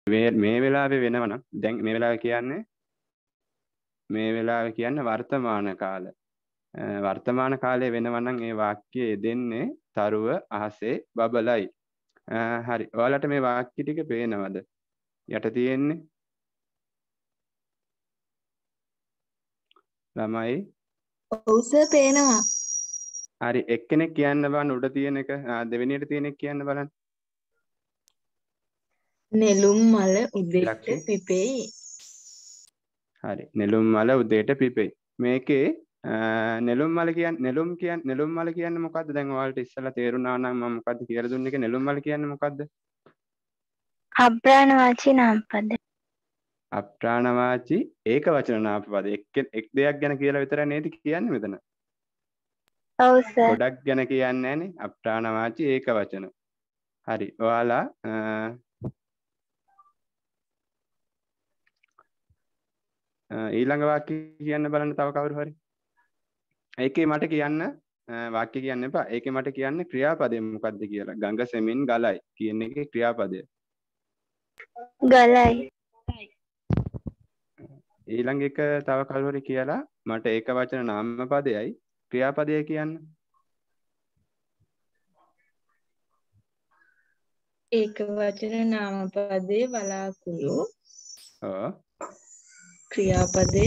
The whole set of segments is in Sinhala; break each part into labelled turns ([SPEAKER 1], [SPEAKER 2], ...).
[SPEAKER 1] මේ වෙලාවේ වෙනවනම් දැන් මේ වෙලාවේ කියන්නේ වර්තමාන කාල. වර්තමාන කාලයේ වෙනවනම් ඒ වාක්‍යය දෙන්නේ තරුව අහසේ බබලයි. හරි. ඔයාලට මේ වාක්‍ය ටික පේනවද? යට තියෙන්නේ ළමයි.
[SPEAKER 2] ඔව් සර් පේනවා.
[SPEAKER 1] හරි. එක්කෙනෙක් කියන්න බලන්න උඩ තියෙන එක. දෙවෙනියට තියෙන එක කියන්න බලන්න.
[SPEAKER 2] නෙළුම් මල උදේට
[SPEAKER 1] ඉලක්කේ.
[SPEAKER 2] පිපෙයි.
[SPEAKER 1] හරි. නෙළුම් මල උදේට පිපෙයි. මේකේ නෙළුම් මල කියන්නේ මොකද්ද? දැන් ඔයාලට ඉස්සලා තේරුණා නම් මම මොකද්ද කියලා දුන්නේ? ඒක නෙළුම් මල කියන්නේ මොකද්ද?
[SPEAKER 3] අබ්‍රාණවාචී නාමපද.
[SPEAKER 1] අප්‍රාණවාචී ඒකවචන නාමපද. එක් දෙයක් ගැන කියලා විතරයි නේද කියන්නේ මෙතන?
[SPEAKER 3] ඔව් සර්.
[SPEAKER 1] ගොඩක් ගැන කියන්නේ නැහනේ. අප්‍රාණවාචී ඒකවචන. හරි. ඔයාලා ඊළඟ වාක්‍ය කියන්න බලන්න තව කවුරු හරි. ඒකේ මට කියන්න වාක්‍ය කියන්න එපා. ඒකේ මට කියන්න ක්‍රියාපදය මොකක්ද කියලා. ගඟ සෙමින් ගලයි කියන එකේ ක්‍රියාපදය.
[SPEAKER 3] ගලයි.
[SPEAKER 1] ඊළඟ එක තව කවුරු හරි කියලා මට ඒක වචන නාමපදයයි ක්‍රියාපදය කියන්න.
[SPEAKER 2] ඒක වචන නාමපදයේ වලාකුළු.
[SPEAKER 1] ඔව්.
[SPEAKER 2] ක්‍රියාපදය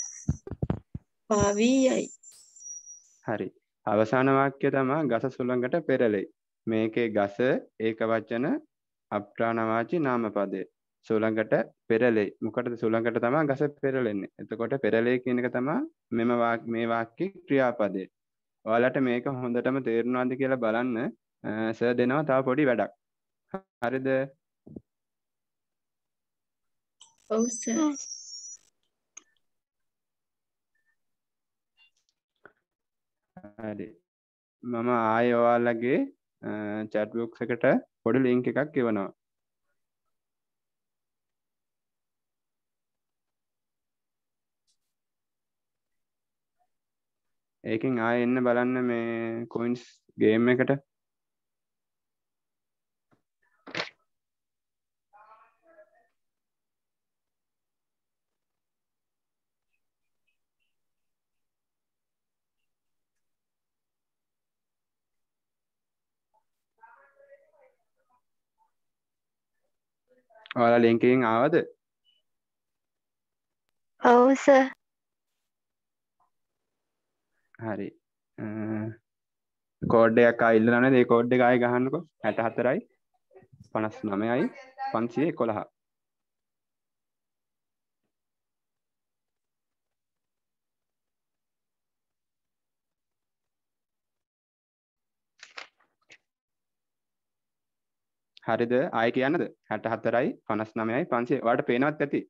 [SPEAKER 2] පාවීයයි.
[SPEAKER 1] හරි. අවසාන වාක්‍ය තමයි ගස සුළඟට පෙරළෙයි. මේකේ ගස ඒක වචන අප්‍රාණවාචී නාමපදය. සුළඟට පෙරළෙයි. මොකටද සුළඟට තමයි ගස පෙරළෙන්නේ. එතකොට පෙරළෙයි කියන එක තමයි මේ වාක්‍යයේ ක්‍රියාපදය. ඔයාලට මේක හොඳටම තේරුණාද කියලා බලන්න සර් දෙනවා තව පොඩි වැඩක්. හරිද?
[SPEAKER 2] ඔව් සර්.
[SPEAKER 1] හරි. මම ආයෙ ඔයාලගේ chat box එකට පොඩි link එකක් එවනවා. ඒකෙන් ආයෙ එන්න බලන්න මේ coins game එකට. ඔයාලා link එකෙන් ආවද?
[SPEAKER 3] ඔව් සර්.
[SPEAKER 1] හරි. කෝඩ් එකක් ආයෙ ඉල්ලලා නේද? ඒ කෝඩ් එක ආයෙ ගහන්නකෝ. 64යි 59යි 511. හරිද? ආයෙ කියන්නද? 64යි 59යි 500. ඔයාලට පේනවත් ඇති.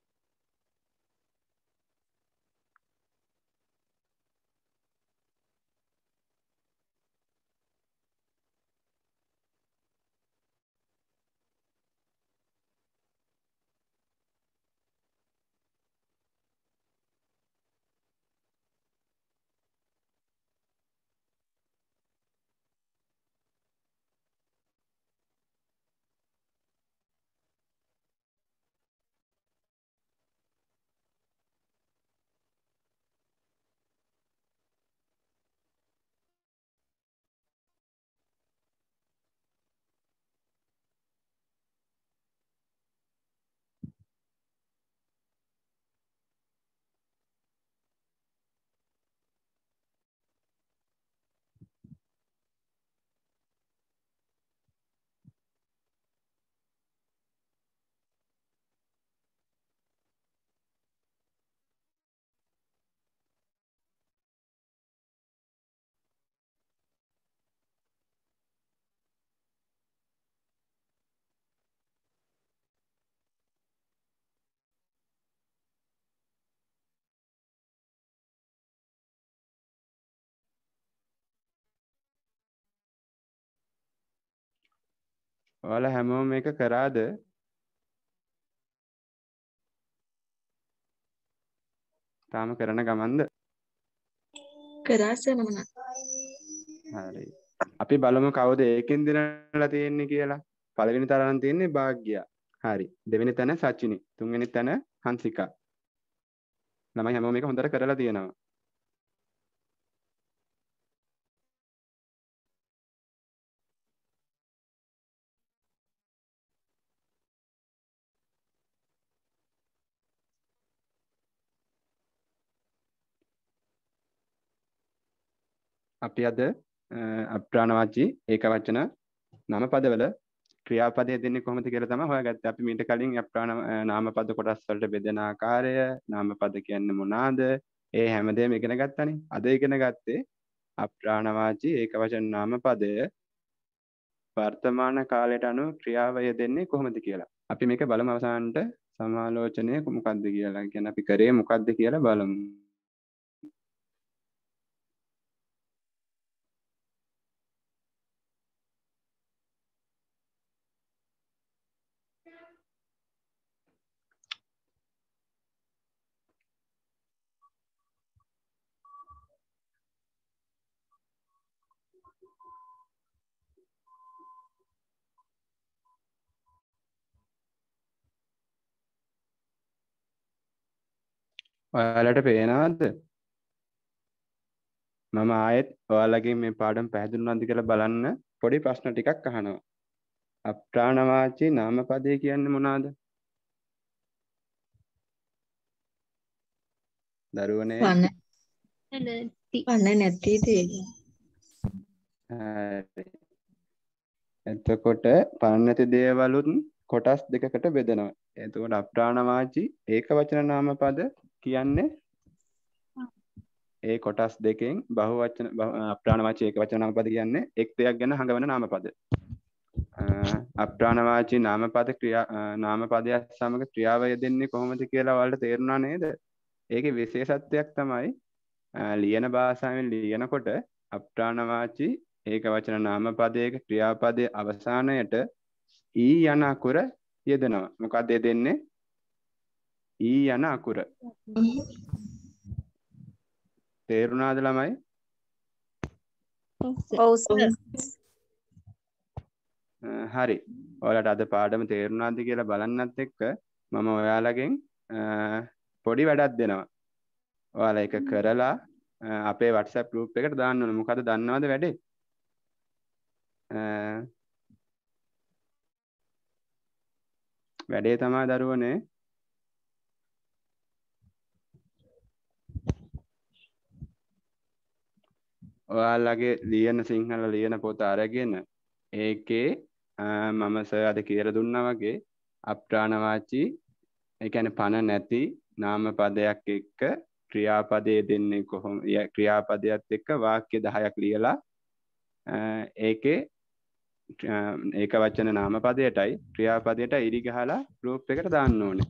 [SPEAKER 1] ඔයාලා හැමෝම මේක කරාද? තාම කරන ගමන්ද?
[SPEAKER 2] කරා සර් මම.
[SPEAKER 1] හරි. අපි බලමු කවුද ඒකෙන් දිනලා තියෙන්නේ කියලා. පළවෙනි තරම් තියෙන්නේ භාග්‍යයා. හරි. දෙවෙනි තැන සචිනි. තුන්වෙනි තැන හංසිකා. ළමයි හැමෝම මේක හොඳට කරලා තියෙනවා. අපි අද අප්‍රාණවාචී ඒකවචන නම පදවල ක්‍රියාපදයේ දෙන්නේ කොහොමද කියලා තමයි හොයාගත්තේ. අපි මීට කලින් අප්‍රාණ නාමපද කොටස් වලට බෙදෙන ආකාරය, නාමපද කියන්නේ මොනවාද? ඒ හැමදේම ඉගෙන ගත්තානේ. අද ඉගෙන ගත්තේ අප්‍රාණවාචී ඒකවචන නාමපදය වර්තමාන කාලයට අනුව ක්‍රියාව යෙදෙන්නේ කොහොමද කියලා. අපි මේක බලමු අවසානට සමාලෝචනය මොකක්ද කියලා. කියන්නේ අපි කරේ මොකක්ද කියලා බලමු. ඔයාලට පේනවද? මම ආයෙත් ඔයාලගෙන් මේ පාඩම පැහැදිලිුණාද කියලා බලන්න පොඩි ප්‍රශ්න ටිකක් අහනවා. අප්‍රාණවාචී නාමපදය කියන්නේ මොනවාද? දරුවනේ
[SPEAKER 2] පණ නැති දේ.
[SPEAKER 1] එතකොට පණ නැති දේවලුත් කොටස් දෙකකට බෙදෙනවා. එතකොට අප්‍රාණවාචී ඒකවචන නාමපද කියන්නේ ඒ කොටස් දෙකෙන් බහුවචන අප්‍රාණවාචී ඒකවචන නාමපද කියන්නේ එක් දෙයක් ගැන හඟවන නාමපද. අප්‍රාණවාචී නාමපදයක් සමග ක්‍රියාව යෙදෙන්නේ කොහොමද කියලා ඔයාලට තේරුණා නේද? ඒකේ විශේෂත්වයක් තමයි ලියන භාෂාවෙන් ලියනකොට අප්‍රාණවාචී ඒකවචන නාමපදයක ක්‍රියාපදයේ අවසානයට ඊ යන අකුර යෙදෙනවා. මොකක්ද යෙදෙන්නේ? ඊ යන අකුර. තේරුණාද ළමයි?
[SPEAKER 3] ඔව් සර්.
[SPEAKER 1] හරි. ඔයාලට අද පාඩම තේරුණාද කියලා බලන්නත් එක්ක මම ඔයාලගෙන් පොඩි වැඩක් දෙනවා. ඔයාලා ඒක කරලා අපේ WhatsApp group එකට දාන්න ඕනේ. මොකද දන්නවද වැඩේ? වැඩේ තමයි දරුවනේ ඔයාලගේ ලියන සිංහල ලියන පොත අරගෙන ඒකේ මම සර් අද කියලා දුන්නා වගේ අප්‍රාණවාචී ඒ කියන්නේ පණ නැති නාමපදයක් එක්ක ක්‍රියාපදයේ දෙන්නේ කොහොම ක්‍රියාපදයක් එක්ක වාක්‍ය 10ක් ලියලා ඒකේ ඒකවචන නාමපදයටයි ක්‍රියාපදයට ඉරි ගහලා ගෲප් එකට දාන්න ඕනේ.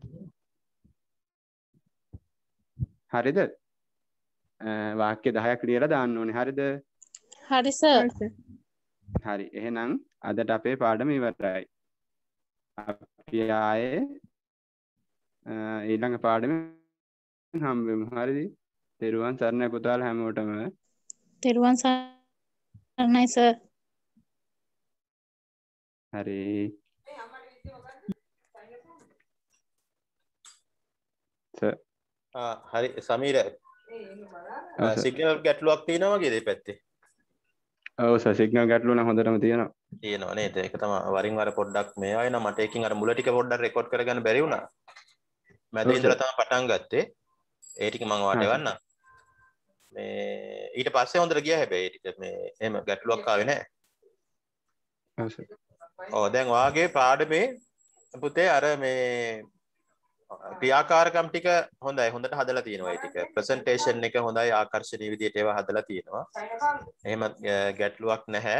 [SPEAKER 1] හරිද? වාක්‍ය 10ක් ලියලා දාන්න ඕනේ. හරිද?
[SPEAKER 3] හරි සර්.
[SPEAKER 1] හරි. එහෙනම් අදට අපේ පාඩම ඉවරයි. අපි ආයේ ඊළඟ පාඩමෙන් හම්බෙමු. හරිද? තෙරුවන් සරණයි පුතාලා හැමෝටම.
[SPEAKER 3] තෙරුවන් සරණයි සර්.
[SPEAKER 1] හරි.
[SPEAKER 4] හරි සමීර සිග්නල් ගැටලුවක් තියෙනවා වගේ දෙපැත්තේ.
[SPEAKER 1] ඔව් සර් සිග්නල් ගැටලුව නම් හොඳටම තියෙනවා.
[SPEAKER 4] තියෙනවා නේද? ඒක තමයි වරින් වර පොඩ්ඩක් මේ ආයෙ නම් මට එකකින් අර මුල ටික පොඩ්ඩක් රෙකෝඩ් කරගන්න බැරි වුණා. මැද ඉඳලා තමයි පටන් ගත්තේ. ඒ ටික මම වාට එවන්නම්. මේ ඊට පස්සේ හොඳට ගියා හැබැයි ඒ ටික මේ එහෙම ගැටලුවක් ආවේ නැහැ.
[SPEAKER 1] ඔව් සර්.
[SPEAKER 4] ඔව් දැන් වාගේ පාඩමේ පුතේ අර මේ ක්‍රියාකාරකම් ටික හොඳයි හොඳට හදලා තියෙනවා ඒ ටික ප්‍රසන්ටේෂන් එක හොඳයි ආකර්ෂණීය විදිහට ඒවා හදලා තියෙනවා එහෙම ගැටලුවක් නැහැ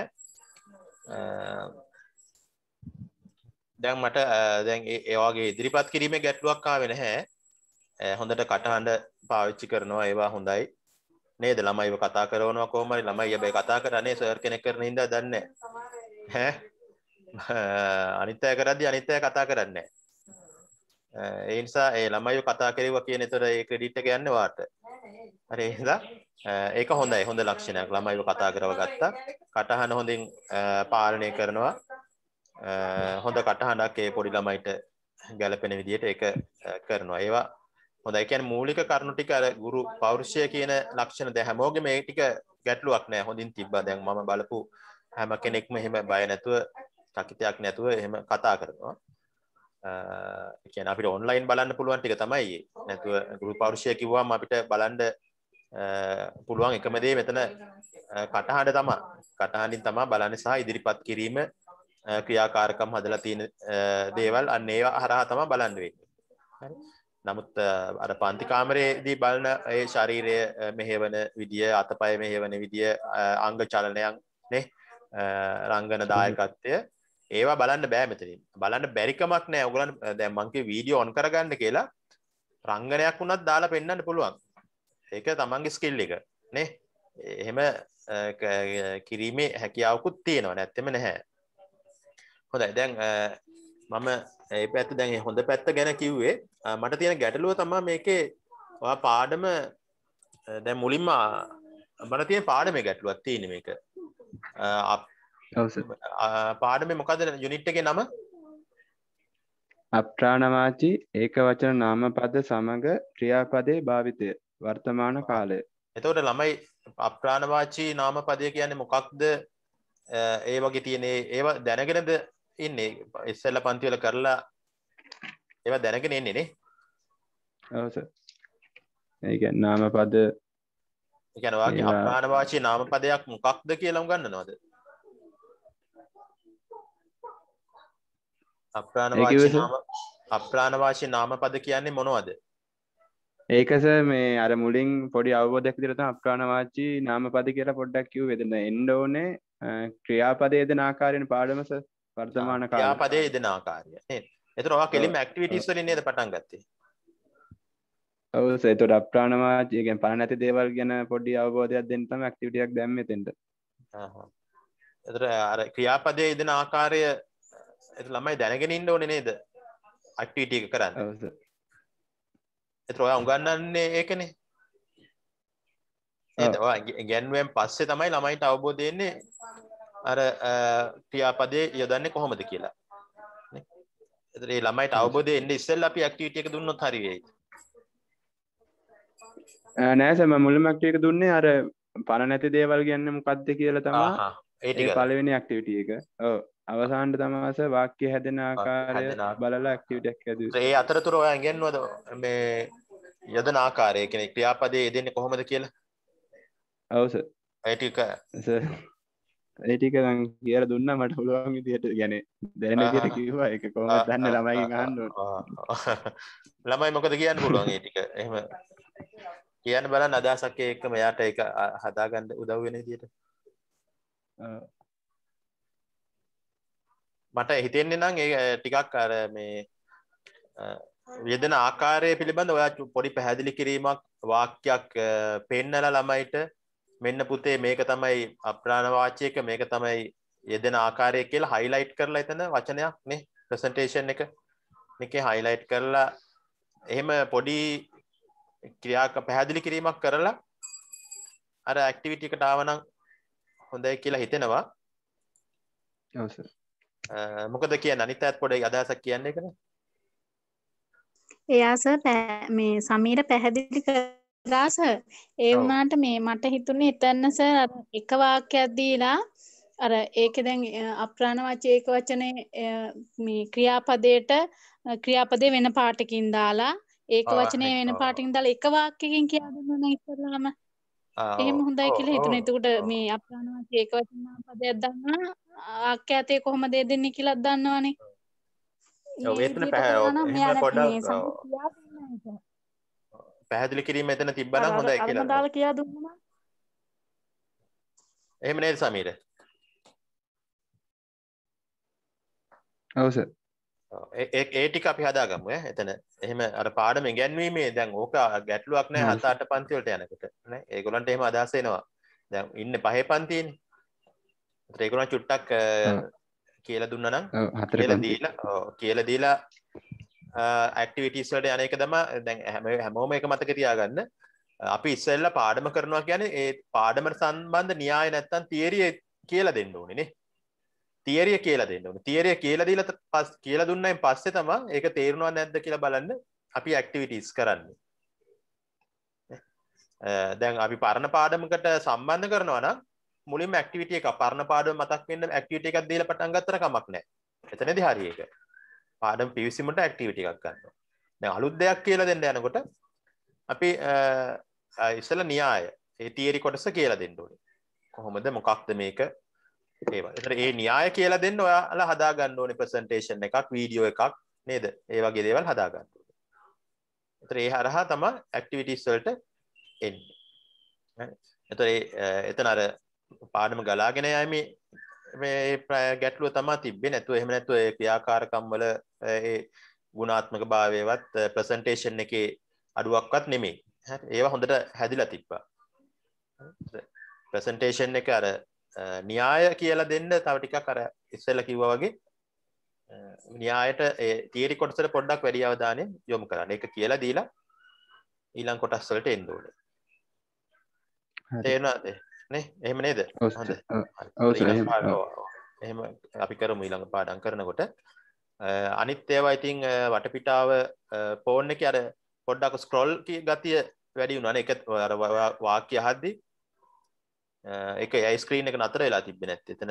[SPEAKER 4] දැන් මට දැන් ඒ වගේ ඉදිරිපත් කිරීමේ ගැටලුවක් ආවේ නැහැ හොඳට කටහඬ පාවිච්චි කරනවා ඒවා හොඳයි නේද ළමයිව කතා කරනවා කොහොම හරි ළමයි හැබැයි කතා කරන්නේ සර් කෙනෙක් කරන හින්දා දන්නේ නැහැ අනිත් අය කරද්දී අනිත් අය කතා කරන්නේ නැහැ ඒ නිසා ඒ ළමයිව කතා කරුවා කියන ඒතර ඒ ක්‍රෙඩිට් එක යන්නේ වාට. හරි එහෙනම් ඒක හොඳයි හොඳ ලක්ෂණයක් ළමයිව කතා කරව ගත්තා. කටහඬ හොඳින් පාලනය කරනවා. හොඳ කටහඬක් ඒ පොඩි ළමයිට ගැලපෙන විදිහට ඒක කරනවා. ඒවා හොඳයි. කියන්නේ මූලික කරුණු ටික අර ගුරු පෞරුෂය කියන ලක්ෂණ දැන් හැමෝගෙම මේ ටික ගැටලුවක් නෑ. හොඳින් තිබ්බා. දැන් මම බලපු හැම කෙනෙක්ම එහෙම බය නැතුව, චකිතයක් නැතුව එහෙම කතා කරනවා. කියන්නේ අපිට ඔන්ලයින් බලන්න පුළුවන් ටික තමයි. නැතුව ගුරු පෞරුෂය කිව්වම අපිට බලන්න පුළුවන් එකම දේ මෙතන කටහඬ තමයි. කටහඬින් තමයි බලන්නේ සහ ඉදිරිපත් කිරීම ක්‍රියාකාරකම් හදලා තියෙන දේවල් අන්න ඒවා හරහා තමයි බලන්න වෙන්නේ. හරි. නමුත් අර පන්ති කාමරයේදී බලන ඒ ශරීරය මෙහෙවන විදිය, අතපය මෙහෙවන විදිය, අංග චලනයන් නේ, රංගන දායකත්වය ඒවා බලන්න බෑ මෙතනින්. බලන්න බැරි කමක් නෑ. ඔයගොල්ලන් දැන් මං කිය වීඩියෝ ඔන් කරගන්න කියලා රංගනයක් වුණත් දාලා පෙන්නන්න පුළුවන්. ඒක තමන්ගේ ස්කිල් එක නේ. එහෙම කිරීමේ හැකියාවකුත් තියෙනවා. නැත්තෙම නැහැ. හොඳයි. දැන් මම මේ පැත්ත දැන් හොඳ පැත්ත ගැන කිව්වේ. මට තියෙන ගැටලුව තමයි මේකේ ඔයා පාඩම දැන් මුලින්ම මට තියෙන පාඩමේ ගැටලුවක් තියෙන්නේ මේක.
[SPEAKER 1] ඔව් සර්.
[SPEAKER 4] පාඩමේ මොකද යුනිට් එකේ නම?
[SPEAKER 1] අප්‍රාණවාචී ඒකවචන නාමපද සමග ක්‍රියාපදයේ භාවිතය වර්තමාන කාලය.
[SPEAKER 4] එතකොට ළමයි අප්‍රාණවාචී නාමපදය කියන්නේ මොකක්ද? ඒ වගේ තියෙන ඒවා දැනගෙනද ඉන්නේ? ඉස්සෙල්ලා පන්ති වල කරලා ඒවා දැනගෙන ඉන්නේ නේ?
[SPEAKER 1] ඔව් සර්. ඒ කියන්නේ නාමපද
[SPEAKER 4] ඒ කියන්නේ ඔයාගේ අප්‍රාණවාචී නාමපදයක් මොකක්ද කියලා උගන්වනවද? අප්‍රාණවාචී නාමපද කියන්නේ මොනවද?
[SPEAKER 1] ඒක සර් මේ අර මුලින් පොඩි අවබෝධයක් විදිහට තමයි අප්‍රාණවාචී නාමපද කියලා පොඩ්ඩක් කිව්වේ. එතන එන්න ඕනේ ක්‍රියාපදයේ යෙදෙන ආකාරයෙන් පාඩම සර් වර්තමාන කාලේ.
[SPEAKER 4] ක්‍රියාපදයේ යෙදෙන ආකාරය නේද? එතන ඔයා කෙලින්ම ඇක්ටිවිටීස් වලින් නේද පටන් ගත්තේ?
[SPEAKER 1] ඔව් සර්. ඒතකොට අප්‍රාණවාචී කියන්නේ පණ නැති දේවල් ගැන පොඩි අවබෝධයක් දෙන්න තමයි ඇක්ටිවිටි එකක් දැම්මේ එතෙන්ට.
[SPEAKER 4] එතකොට අර ක්‍රියාපදයේ යෙදෙන ආකාරය ඒක ළමයි දැනගෙන ඉන්න ඕනේ නේද? ඇක්ටිවිටි එක කරන්න.
[SPEAKER 1] ඔව් සර්.
[SPEAKER 4] ඒතර ඔයා උගන්වන්නේ ඒකනේ. නේද? ඔයා ඉගෙනුවෙන් පස්සේ තමයි ළමයිට අවබෝධ වෙන්නේ අර ක්‍රියාපදේ යොදන්නේ කොහොමද කියලා. නේ? ඒතර මේ ළමයිට අවබෝධය එන්නේ ඉස්සෙල්ලා අපි ඇක්ටිවිටි එක දුන්නොත් හරි වෙයි.
[SPEAKER 1] නෑ සර් මම මුලින්ම ඇක්ටිවිටි එක දුන්නේ අර පණ නැති දේවල් කියන්නේ මොකක්ද කියලා තමයි.
[SPEAKER 4] ඒ ටික.
[SPEAKER 1] ඒ පළවෙනි ඇක්ටිවිටි එක. ඔව්. අවසානට තමයි සර් වාක්‍ය හැදෙන ආකාරය බලලා ඇක්ටිවිටි එකක් හැදුවේ.
[SPEAKER 4] ඒ අතරතුර ඔයා ඉගෙනනවද මේ යොදන ආකාරය කියන්නේ ක්‍රියාපදයේ යෙදෙන්නේ කොහොමද කියලා?
[SPEAKER 1] ඔව් සර්.
[SPEAKER 4] ඒ ටික
[SPEAKER 1] සර් ඒ ටික නම් කියලා දුන්නා මට පුළුවන් විදිහට يعني දැනෙන විදිහට කිව්වා. ඒක කොහොමද දන්නේ ළමයිගෙන් අහන්න ඕනේ.
[SPEAKER 4] ළමයි මොකද කියන්න පුළුවන් ඒ ටික? එහෙම කියන්න බලන්න අදහසක් එක්කම එයාට ඒක හදාගන්න උදව් වෙන විදිහට. මට හිතෙන්නේ නම් ඒ ටිකක් අර මේ යෙදෙන ආකාරය පිළිබඳ ඔයා පොඩි පැහැදිලි කිරීමක් වාක්‍යයක් පෙන්නලා ළමයිට මෙන්න පුතේ මේක තමයි අප්‍රාණවාචික මේක තමයි යෙදෙන ආකාරය කියලා හයිලයිට් කරලා එතන වචනයක් නේ ප්‍රසන්ටේෂන් එක මේකේ හයිලයිට් කරලා එහෙම පොඩි පැහැදිලි කිරීමක් කරලා අර ඇක්ටිවිටි එකට ආවනම් හොඳයි කියලා හිතෙනවා.
[SPEAKER 1] ඔව් සර්.
[SPEAKER 4] මොකද කියන්නේ අනිත් අයත් පොඩි අදහසක් කියන්නේ ඒකනේ.
[SPEAKER 3] එයා සර් මේ සමීර පැහැදිලි කරා සර්. ඒ වුණාට මේ මට හිතුනේ එතන සර් අර එක වාක්‍යයක් දීලා අර ඒකේ දැන් අප්‍රාණවාචී ඒක වචනේ මේ ක්‍රියාපදේ වෙන පාටකින් දාලා ඒක වචනේ වෙන පාටකින් දාලා එක වාක්‍යකින් කියලා දුන්නා නම් ඉස්සරහම එහෙම හොඳයි කියලා හිතුණා. එතකොට මේ අප්‍රාණවාචී ඒක වචන පදයක් දානවා ආඛ්‍යාතේ කොහොමද දෙන්නේ කියලා දන්නවනේ.
[SPEAKER 4] ඔව් එතන පැහැදිලි කිරීම එතන තිබ්බනම් හොඳයි කියලා.
[SPEAKER 3] අරම දාලා කියා දුන්නා.
[SPEAKER 4] එහෙම නේද සමීර?
[SPEAKER 1] ඔව් සර්.
[SPEAKER 4] ඒ ටික අපි හදාගමු ඈ එතන. එහෙම අර පාඩම ඉගෙනීමේ දැන් ඕක ගැටලුවක් නැහැ 7-8 පන්ති වලට යනකොට නේ. ඒගොල්ලන්ට එහෙම අදහස් එනවා. දැන් ඉන්නේ 5 පන්තියේනේ. ඒගොල්ලන් චුට්ටක් කියලා දුන්නා නම් කියලා දීලා ඇක්ටිවිටීස් වලට යන එක තමයි දැන් හැමෝම එක මතක තියාගන්න. අපි ඉස්සෙල්ලා පාඩම කරනවා කියන්නේ ඒ පාඩමට සම්බන්ධ න්‍යාය නැත්තම් තියරි කියලා දෙන්න ඕනේ නේ. තියරිය කියලා දෙන්න ඕනේ. තියරිය කියලා දීලා කියලා දුන්නායින් පස්සේ තමයි ඒක තේරුණාද නැද්ද කියලා බලන්න අපි ඇක්ටිවිටීස් කරන්නේ. දැන් අපි පරණ පාඩමකට සම්බන්ධ කරනවා නම් මුලින්ම ඇක්ටිවිටි එක පරණ පාඩම මතක් වෙන්න ඇක්ටිවිටි එකක් දීලා පටන් ගත්තට කමක් නැහැ. එතනදී හරි ඒක. පාඩම පිවිසීමට ඇක්ටිවිටි එකක් ගන්නවා. දැන් අලුත් දෙයක් කියලා දෙන්න යනකොට අපි ඉස්සෙල්ලා න්‍යාය ඒ තියරි කොටස කියලා දෙන්න ඕනේ. කොහොමද මොකක්ද මේක ඒවා. ඒතර ඒ න්‍යාය කියලා දෙන්න ඔයාලා හදා ගන්න ඕනේ ප්‍රසන්ටේෂන් එකක්, වීඩියෝ එකක් නේද? ඒ වගේ දේවල් හදා ගන්න ඕනේ. ඒතර ඒ හරහා තමයි ඇක්ටිවිටීස් වලට එන්නේ. ඒතර එතන අර පාඩම ගලාගෙන යෑමේ මේ ගැටලුව තමයි තිබ්බේ. නැතුව එහෙම නැතුව ඒ ක්‍රියාකාරකම් වල ඒ ගුණාත්මක භාවයවත් ප්‍රසන්ටේෂන් එකේ අඩුවක්වත් නෙමෙයි. හරි. ඒවා හොඳට හැදිලා තිබ්බා. ප්‍රසන්ටේෂන් එක අර න්‍යාය කියලා දෙන්න තව ටිකක් අර ඉස්සෙල්ලා කිව්වා වගේ න්‍යායට ඒ තියරි කොටසට පොඩ්ඩක් වැඩි අවධානය යොමු කරන්න. ඒක කියලා දීලා ඊළඟ කොටස් වලට එන්න ඕනේ. තේරෙනවද? නේ? එහෙම නේද? හොඳයි. එහෙම අපි කරමු ඊළඟ පාඩම් කරනකොට. අනිත් ඒවා ඉතින් වටපිටාව ෆෝන් එකේ අර පොඩ්ඩක් ස්ක්‍රෝල් ගතිය වැඩි වුණානේ. ඒක අර වාක්‍ය අහද්දී ඒක ඒ ස්ක්‍රීන් එක නතර වෙලා තිබ්බේ නැත්තේ. එතන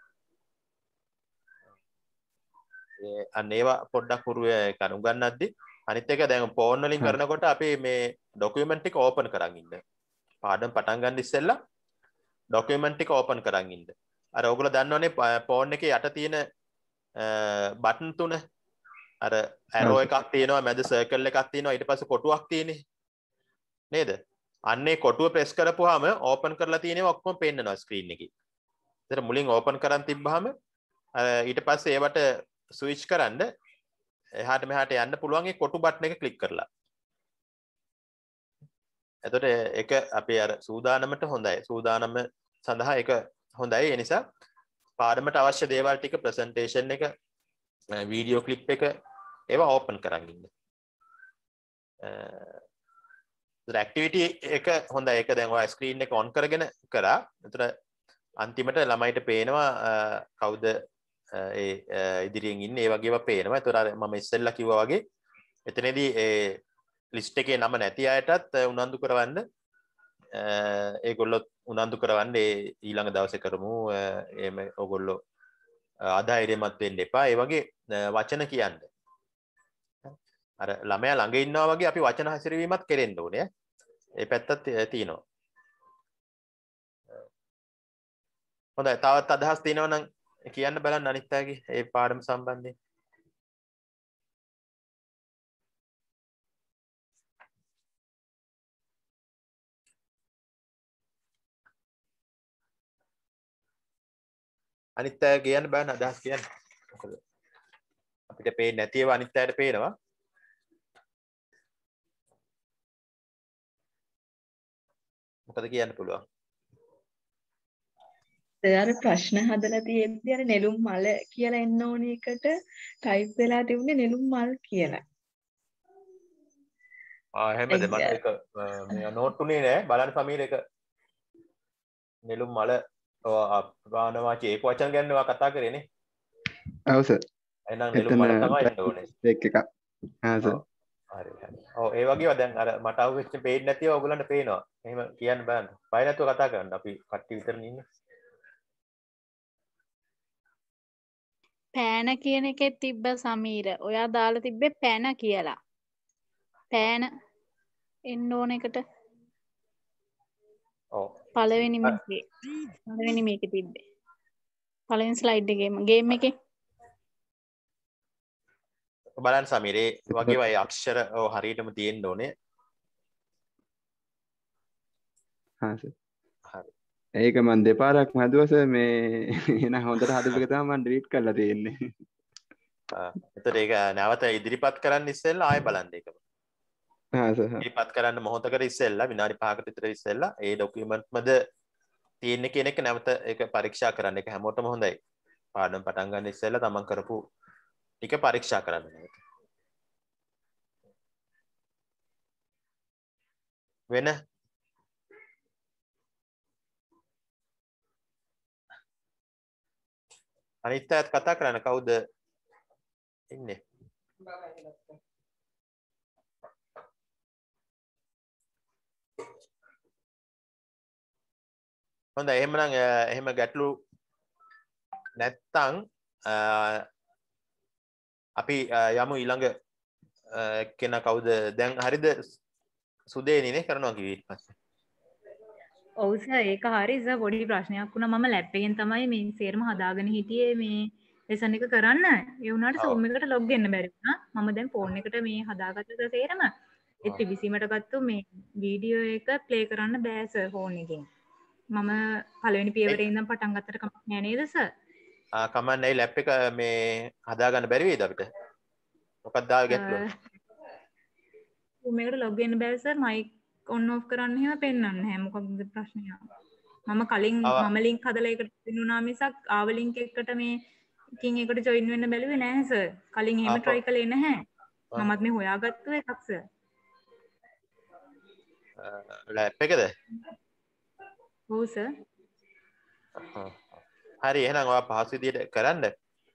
[SPEAKER 4] අන්න ඒවා පොඩ්ඩක් හුරු උගන්නද්දී අනිත් එක දැන් ෆෝන් වලින් කරනකොට අපි මේ ડોකියුමන්ට් එක ඕපන් කරන් ඉන්න. පාඩම් පටන් ගන්න ඉස්සෙල්ලා ડોකියුමන්ට් එක ඕපන් කරන් ඉන්න. අර ඔයගොල්ලෝ දන්නවනේ ෆෝන් එකේ යට තියෙන බටන් තුන අර ඇරෝ එකක් තියෙනවා, මැද සර්කල් එකක් තියෙනවා, ඊට පස්සේ කොටුවක් තියෙන්නේ. නේද? අන්නේ කොටුව ප්‍රෙස් කරපුවාම ඕපන් කරලා තියෙනවා ඔක්කොම පේන්නනවා ස්ක්‍රීන් එකේ. ඒතර මුලින් ඕපන් කරන් තිබ්බහම ඊට පස්සේ ඒවට ස්විච් කරන්න එහාට මෙහාට යන්න පුළුවන් ඒ කොටු බටන් එක ක්ලික් කරලා. එතකොට ඒක අපේ අර සූදානමට හොඳයි. සූදානම සඳහා ඒක හොඳයි. ඒ නිසා පාඩමට අවශ්‍ය දේවල් ටික ප්‍රසන්ටේෂන් එක, වීඩියෝ ක්ලිප් එක ඒවා ඕපන් කරන් ඉන්න. ඇක්ටිවිටි එක හොඳයි. ඒක දැන් ඔය ස්ක්‍රීන් එක ඔන් කරගෙන කරා. එතකොට අන්තිමට ළමයිට පේනවා කවුද ඒ ඉදිරියෙන් ඉන්නේ. ඒ වගේ ඒවා පේනවා. එතකොට අර මම ඉස්සෙල්ලා කිව්වා වගේ එතනදී ඒ ලිස්ට් එකේ නම නැති අයටත් උනන්දු කරවන්න ඒගොල්ලෝ උනන්දු කරවන්න ඊළඟ දවසේ කරමු. එහෙම ඕගොල්ලෝ ආධෛර්යමත් වෙන්න එපා. ඒ වගේ වචන කියන්න. අර ළමයා ළඟ ඉන්නවා වගේ අපි වචන හැසිරවීමත් කෙරෙන්න ඕනේ. ඒ පැත්තත් තියෙනවා. හොඳයි. තවත් අදහස් තියෙනවා නම් කියන්න බලන්න අනිත් අයගේ ඒ පාඩම සම්බන්ධයෙන්. අනිත් අය කියන්න බලන්න අදහස් කියන්න. මොකද අපිට පේන්නේ නැති ඒවා අනිත් අයට පේනවා. මොකද කියන්න පුළුවන්?
[SPEAKER 2] අර ප්‍රශ්න හදලා තියෙද්දි අර නෙළුම් මල කියලා එන්න ඕන එකට ටයිප් වෙලා තිබුණේ නෙළුම් මල් කියලා.
[SPEAKER 4] එහෙමද? මට ඒක මේ නෝට් උනේ නෑ. බලන්න සමීර එක නෙළුම් මල අප්‍රාණවාචී ඒක වචන ගැන ඔයා කතා කරේනේ.
[SPEAKER 1] ඔව් සර්.
[SPEAKER 4] එහෙනම් නෙළුම් මල තමයි එන්න ඕනේ.
[SPEAKER 1] ඒක එකක්. හා සර්.
[SPEAKER 4] හරි හරි. ඔව් ඒ වගේව දැන් අර මට අහුවෙච්ච පේන්නේ නැතිව ඔයගොල්ලන්ට පේනවා. එහෙම කියන්න බලන්න. බය නැතුව කතා කරන්න. අපි කට්ටිය විතරනේ ඉන්නේ.
[SPEAKER 3] පෑන කියන එකෙත් තිබ්බ සමීර. ඔයා දාලා තිබ්බේ පැන කියලා. පෑන එන්න ඕන එකට.
[SPEAKER 4] ඔව්.
[SPEAKER 3] පළවෙනි මේකේ තිබ්බේ. පළවෙනි ස්ලයිඩ් එකේම ගේම් එකේ.
[SPEAKER 4] බලන්න සමීර ඒ වගේ වයි අක්ෂර ඔව් හරියටම තියෙන්න ඕනේ.
[SPEAKER 1] හා සර්.
[SPEAKER 4] හරි.
[SPEAKER 1] ඒක මම දෙපාරක් හදුවා සර්. මේ එහෙනම් හොඳට හදපු එක තමයි මම ඩිලීට් කරලා තියෙන්නේ.
[SPEAKER 4] එතකොට ඒක නැවත ඉදිරිපත් කරන්න ඉස්සෙල්ලා ආයෙ බලන්න ඒකම.
[SPEAKER 1] හා සර්.
[SPEAKER 4] ඉදිරිපත් කරන්න මොහොතකට ඉස්සෙල්ලා විනාඩි 5කට විතර ඉස්සෙල්ලා ඒ ડોකියුමන්ට්මද තියෙන්නේ කියන එක නැවත ඒක පරීක්ෂා කරන්න. ඒක හැමෝටම හොඳයි. පාඩම් පටන් ගන්න ඉස්සෙල්ලා තමන් කරපු ටික පරීක්ෂා කරන්න නැවත. වෙන අනිත් අයත් කතා කරන්න කවුද ඉන්නේ? හොඳයි එහෙමනම් එහෙම ගැටලු නැත්තම් අපි යමු ඊළඟ කෙනා කවුද? දැන් හරිද? සුදේනිනේ කරනවා කිව්වේ ඊට පස්සේ.
[SPEAKER 5] ඔව් සර් ඒක හරි සර් පොඩි ප්‍රශ්නයක් වුණා මම ලැප් එකෙන් තමයි මේ සේරම හදාගෙන හිටියේ මේ ලෙසන් එක කරන්න ඒ වුණාට Zoom එකට ලොග් වෙන්න බැරි වුණා මම දැන් ෆෝන් එකට මේ හදාගත්ත සේරම ඒත් පිවිසීමට ගත්තු මේ වීඩියෝ එක ප්ලේ කරන්න බෑ සර් ෆෝන් එකෙන් මම පළවෙනි පියවරේ ඉඳන් පටන් ගත්තට කමක් නෑ නේද සර්
[SPEAKER 4] කමක් නැහැ ලැප් එක මේ හදාගන්න බැරි වෙයිද අපිට මොකක්ද ආවේ ගැටලුව
[SPEAKER 5] Zoom එකට ලොග් වෙන්න බෑ සර් මයික් ඔන් ඔෆ් කරන්න එහෙම පෙන්වන්නේ නැහැ මොකක්ද ප්‍රශ්නය මම කලින් මම ලින්ක් හදලා ඒකට දිනුනා මිසක් ආව ලින්ක් එකට මේ කින් එකට ජොයින් වෙන්න බැලුවේ නැහැ සර් කලින් එහෙම try කළේ නැහැ මමත් මේ හොයාගත්තු එකක් සර්
[SPEAKER 4] ලැප් එකද
[SPEAKER 5] ඔව් සර්
[SPEAKER 4] හරි එහෙනම් ඔයා පහසු විදියට කරන්න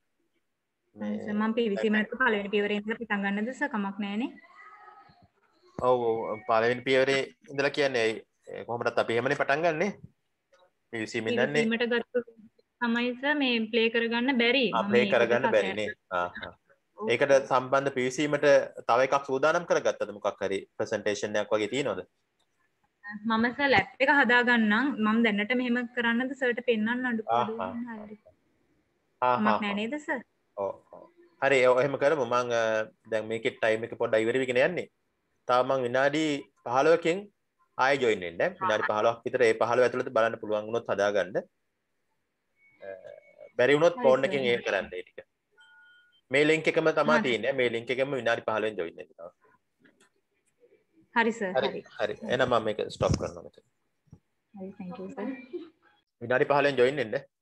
[SPEAKER 5] මම පිවිසීම නැත්නම් පළවෙනි පියවරේ ඉඳලා පටන් ගන්නද සර් කමක් නැහැනේ
[SPEAKER 4] ඔව් පළවෙනි පියවරේ ඉඳලා කියන්නේ කොහොමදත් අපි එහෙමනේ පටන් ගන්නනේ පිවිසීම ඉඳන්නේ
[SPEAKER 5] පිවිසීමට ගත්ත තමයි සර් මේ ප්ලේ කරගන්න බැරි
[SPEAKER 4] ප්ලේ කරගන්න බැරි නේ ඒකට සම්බන්ධ පිවිසීමට තව එකක් සූදානම් කරගත්තද මොකක් හරි ප්‍රසන්ටේෂන් එකක් වගේ තියෙනවද
[SPEAKER 5] මම සර් ලැප් එක හදාගන්නම් මම දැනට මෙහෙම කරන්නද සර්ට පෙන්වන්න අඩුපාඩු හරි මම නෑ නේද සර්
[SPEAKER 4] ඔව් හරි එහෙම කරමු මම දැන් මේකේ ටයිම් එක පොඩ්ඩක් ඉවර වෙගෙන යන්නේ තාම මම විනාඩි 15කින් ආයෙ ජොයින් වෙන්න විනාඩි 15ක් විතර ඒ 15 ඇතුළත බලන්න පුළුවන් වුණොත් හදාගන්න බැරි වුණොත් ෆෝන් එකෙන් ඒක කරන්න ඒ ටික මේ ලින්ක් එකම තමයි තියෙන්නේ මේ ලින්ක් එකෙම විනාඩි 15න් ජොයින් වෙන්න තමයි
[SPEAKER 5] හරි සර්
[SPEAKER 4] හරි එහෙනම් මම මේක ස්ටොප් කරනවා මෙතන
[SPEAKER 5] හරි thank you සර්
[SPEAKER 4] විනාඩි 15න් ජොයින් වෙන්න